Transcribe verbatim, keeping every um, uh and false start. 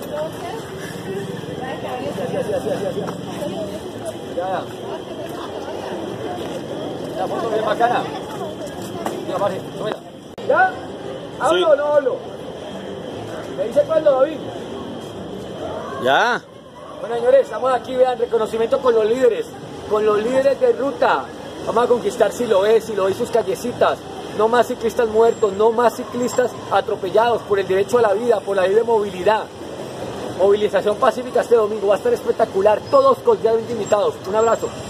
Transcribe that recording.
Así, así, así, así, así. Ya, ya. La foto bien bacana. Mira, Marge, súbela. ¿Ya? ¿Hablo Sí. o no hablo? ¿Me dice cuándo, David? Ya. Bueno, señores, estamos aquí, vean, reconocimiento con los líderes, con los líderes de ruta. Vamos a conquistar Siloé, Siloé y sus callecitas. No más ciclistas muertos, no más ciclistas atropellados por el derecho a la vida, por la ley de movilidad. Movilización pacífica este domingo, va a estar espectacular, todos cordialmente invitados. Un abrazo.